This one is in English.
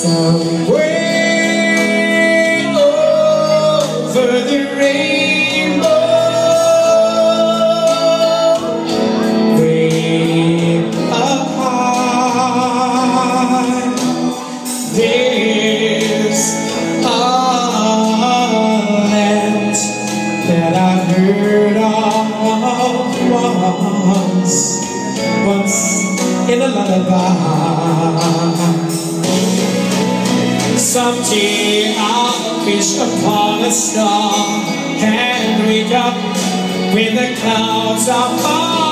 Somewhere over the rainbow, way up high, there's a land that I've heard of once in a lullaby. Someday I'll wish upon a star and wake up when the clouds are far.